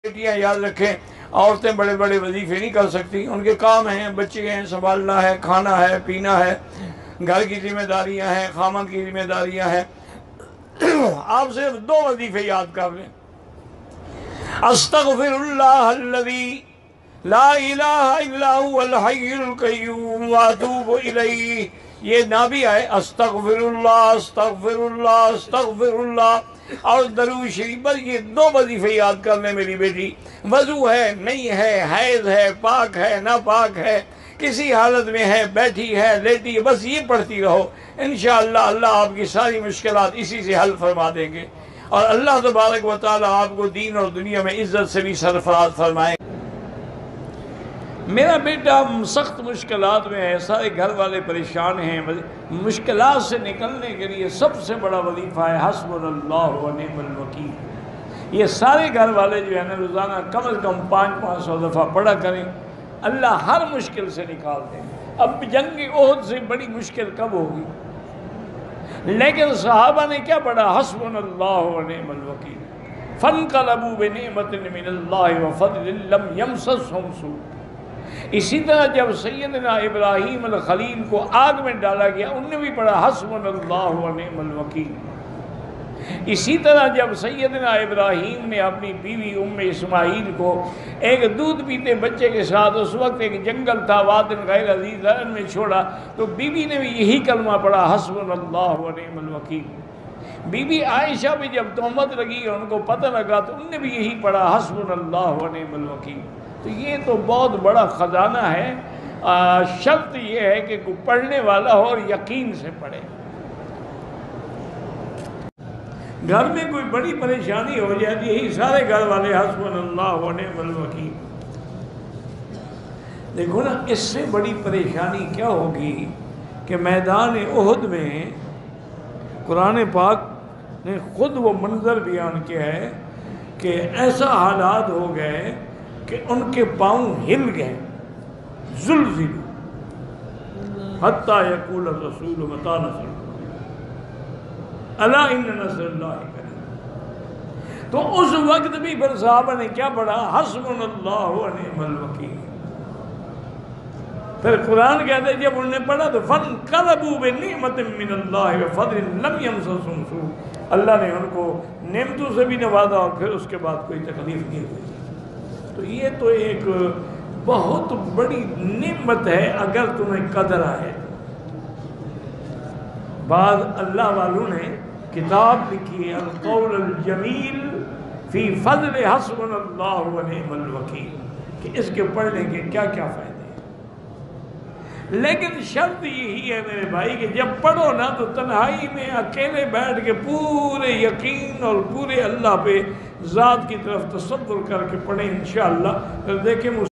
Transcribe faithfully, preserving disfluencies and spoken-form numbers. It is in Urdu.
بیٹیاں یاد رکھیں، عورتیں بڑے بڑے وظیفے نہیں کر سکتی، ان کے کام ہیں، بچے ہیں، سنبھالنا ہے، کھانا ہے، پینا ہے، گھر کی ذمہ داریاں ہیں، خامن کی ذمہ داریاں ہیں۔ آپ صرف دو وظیفے یاد کر لیں، استغفر اللہ الذی لا الہ الا هو الحی القیوم واتوب الیہ۔ یہ نہ بھی آئے استغفر اللہ استغفر اللہ استغفر اللہ، اور درود شریف، بس یہ دو وظیفے یاد کر لیں میری بیٹی۔ وضو ہے نہیں ہے، حیض ہے، پاک ہے ناپاک ہے، کسی حالت میں ہے، بیٹھی ہے، لیٹی ہے، بس یہ پڑھتی رہو، انشاءاللہ اللہ آپ کی ساری مشکلات اسی سے حل فرما دیں گے، اور اللہ تبارک و تعالی آپ کو دین اور دنیا میں عزت سے بھی سرفراز فرمائیں۔ میرا بیٹا سخت مشکلات میں ہے، سارے گھر والے پریشان ہیں، مشکلات سے نکلنے کے لیے سب سے بڑا وظیفہ ہے حسبنا اللہ و نعم الوکیل۔ یہ سارے گھر والے جو ہے نا روزانہ کم از کم پانچ پانچ سو دفعہ پڑھا کریں، اللہ ہر مشکل سے نکال دیں۔ اب جنگ احد سے بڑی مشکل کب ہوگی؟ لیکن صحابہ نے کیا پڑھا؟ حسبنا اللہ و نعم الوکیل، فانقلبوا بنعمت من اللہ وفضل لم یمسسہم سوء۔ اسی طرح جب سیدنا ابراہیم الخلیل کو آگ میں ڈالا گیا، انہوں نے بھی پڑھا حسبنا اللہ و نعم الوکیل۔ اسی طرح جب سیدنا ابراہیم نے اپنی بیوی ام اسماعیل کو ایک دودھ پیتے بچے کے ساتھ، اس وقت ایک جنگل تھا وادٍ غیر ذی زرع میں چھوڑا، تو بیوی نے بھی یہی کلمہ پڑھا حسبنا اللہ و نعم الوکیل۔ بی بی عائشہ بھی جب تہمت لگی اور ان کو پتہ لگا تو انہوں نے بھی یہی پڑھا حسبنا اللہ و نعم الوکیل۔ تو یہ تو بہت بڑا خزانہ ہے، شرط یہ ہے کہ کوئی پڑھنے والا ہو اور یقین سے پڑھے۔ گھر میں کوئی بڑی پریشانی ہو جاتی ہے، یہی سارے گھر والے حسبنا اللہ و نعم الوکیل۔ دیکھو نا، اس سے بڑی پریشانی کیا ہوگی کہ میدان احد میں قرآن پاک نے خود وہ منظر بیان کیا ہے کہ ایسا حالات ہو گئے کہ ان کے پاؤں ہل گئے، زلزلوا حتی یقول الرسول متی نصر اللہ الا ان نصر اللہ قریب۔ تو اس وقت بھی پھر صحابہ نے کیا پڑھا؟ حسبنا اللہ و نعم الوکیل۔ پھر قرآن کہتے ہیں جب انہوں نے پڑھا تو فانقلبوا بنعمت من اللہ وفضل لم یمسسہم سوء، اللہ نے ان کو نعمتوں سے بھی نوازا اور پھر اس کے بعد کوئی تکلیف نہیں ہوئی۔ تو یہ تو ایک بہت بڑی نعمت ہے اگر تمہیں قدر آئے۔ بعض اللہ والوں نے کتاب لکھی ہے القول الجمیل فی فضل حسبنا اللہ و نعم الوکیل، کہ اس کے پڑھنے کے کیا کیا فائدے ہیں۔ لیکن شرط یہی ہے میرے بھائی کہ جب پڑھو نا تو تنہائی میں اکیلے بیٹھ کے پورے یقین اور پورے اللہ پہ ذات کی طرف تصور کر کے پڑھیں انشاءاللہ، پھر دیکھیں